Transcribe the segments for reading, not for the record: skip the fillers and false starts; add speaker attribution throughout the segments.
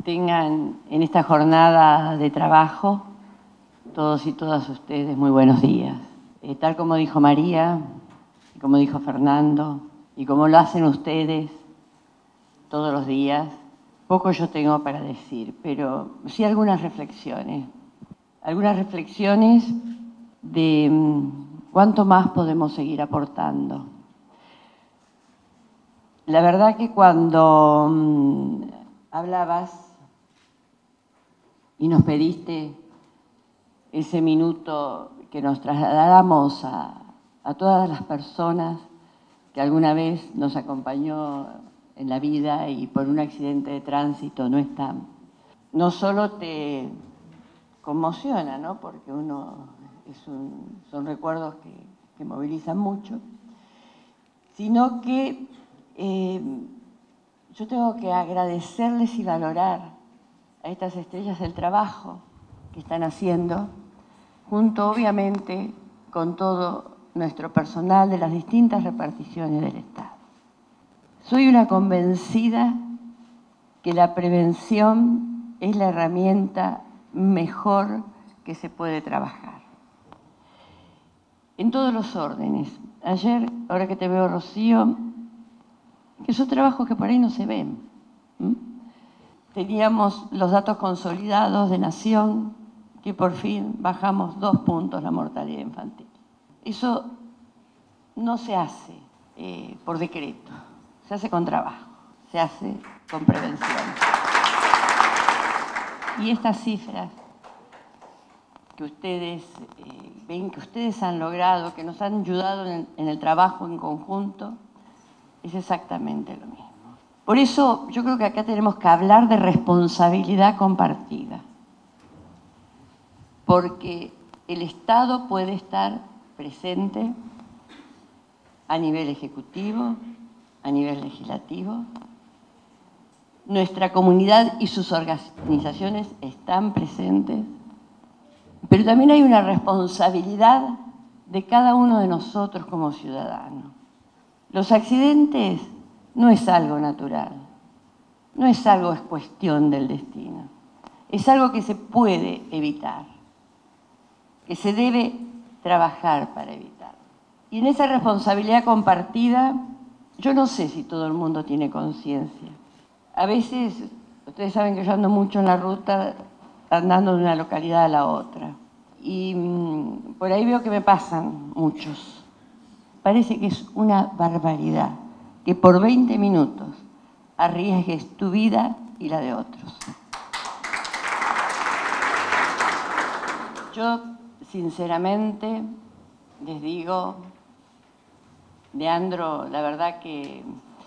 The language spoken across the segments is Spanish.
Speaker 1: Tengan en esta jornada de trabajo, todos y todas ustedes, muy buenos días. Tal como dijo María, y como dijo Fernando, y como lo hacen ustedes todos los días, poco yo tengo para decir, pero sí algunas reflexiones. Algunas reflexiones de cuánto más podemos seguir aportando. La verdad que cuando hablabas y nos pediste ese minuto que nos trasladáramos a todas las personas que alguna vez nos acompañó en la vida y por un accidente de tránsito no están, no solo te conmociona, ¿no? Porque son recuerdos que movilizan mucho, sino que yo tengo que agradecerles y valorar a estas estrellas del trabajo que están haciendo, junto obviamente con todo nuestro personal de las distintas reparticiones del Estado. Soy una convencida que la prevención es la herramienta mejor que se puede trabajar. En todos los órdenes. Ayer, ahora que te veo, Rocío, que son trabajos que por ahí no se ven. Teníamos los datos consolidados de Nación, que por fin bajamos 2 puntos la mortalidad infantil. Eso no se hace por decreto, se hace con trabajo, se hace con prevención. Y estas cifras que ustedes ven, que ustedes han logrado, que nos han ayudado en el trabajo en conjunto, es exactamente lo mismo. Por eso yo creo que acá tenemos que hablar de responsabilidad compartida. Porque el Estado puede estar presente a nivel ejecutivo, a nivel legislativo. Nuestra comunidad y sus organizaciones están presentes. Pero también hay una responsabilidad de cada uno de nosotros como ciudadanos. Los accidentes no es algo natural, no es algo, es cuestión del destino. Es algo que se puede evitar, que se debe trabajar para evitar. Y en esa responsabilidad compartida, yo no sé si todo el mundo tiene conciencia. A veces, ustedes saben que yo ando mucho en la ruta, andando de una localidad a la otra. Y por ahí veo que me pasan muchos. Parece que es una barbaridad que por 20 minutos arriesgues tu vida y la de otros. Yo, sinceramente, les digo, Leandro, la verdad que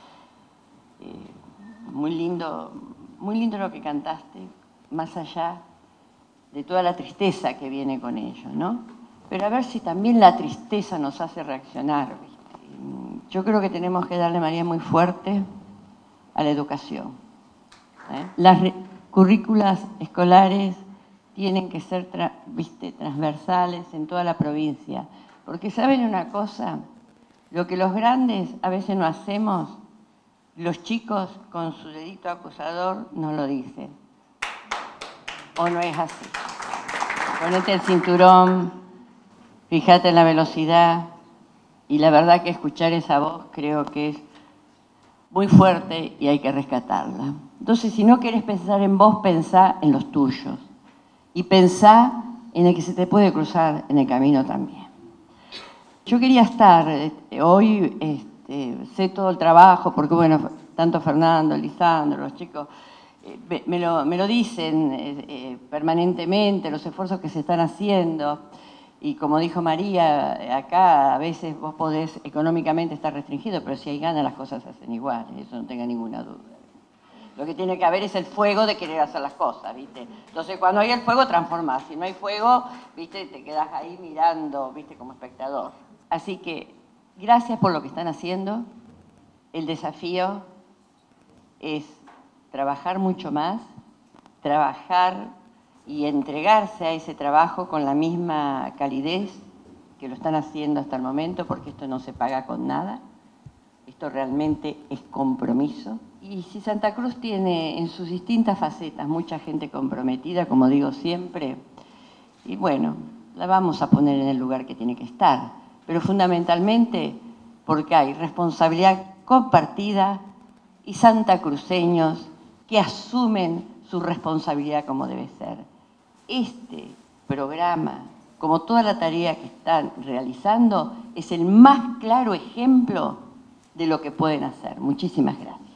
Speaker 1: muy lindo lo que cantaste, más allá de toda la tristeza que viene con ello, ¿no? Pero a ver si también la tristeza nos hace reaccionar, ¿viste? Yo creo que tenemos que darle, María, muy fuerte a la educación. Las currículas escolares tienen que ser transversales en toda la provincia. Porque ¿saben una cosa? Lo que los grandes a veces no hacemos, los chicos con su dedito acusador nos lo dicen. ¿O no es así? Ponete el cinturón, fíjate en la velocidad, y la verdad que escuchar esa voz creo que es muy fuerte y hay que rescatarla. Entonces, si no querés pensar en vos, pensá en los tuyos. Y pensá en el que se te puede cruzar en el camino también. Yo quería estar hoy, sé todo el trabajo, porque bueno, tanto Fernando, Lisandro, los chicos, me lo dicen permanentemente, los esfuerzos que se están haciendo. Y como dijo María, acá a veces vos podés económicamente estar restringido, pero si hay ganas las cosas se hacen igual, eso no tenga ninguna duda. Lo que tiene que haber es el fuego de querer hacer las cosas, ¿viste? Entonces, cuando hay el fuego, transformás. Si no hay fuego, ¿viste? Te quedás ahí mirando, ¿viste? Como espectador. Así que, gracias por lo que están haciendo. El desafío es trabajar mucho más, trabajar y entregarse a ese trabajo con la misma calidez que lo están haciendo hasta el momento, porque esto no se paga con nada. Esto realmente es compromiso. Y si Santa Cruz tiene en sus distintas facetas mucha gente comprometida, como digo siempre, y bueno, la vamos a poner en el lugar que tiene que estar, pero fundamentalmente porque hay responsabilidad compartida y santacruceños que asumen su responsabilidad como debe ser. Este programa, como toda la tarea que están realizando, es el más claro ejemplo de lo que pueden hacer. Muchísimas gracias.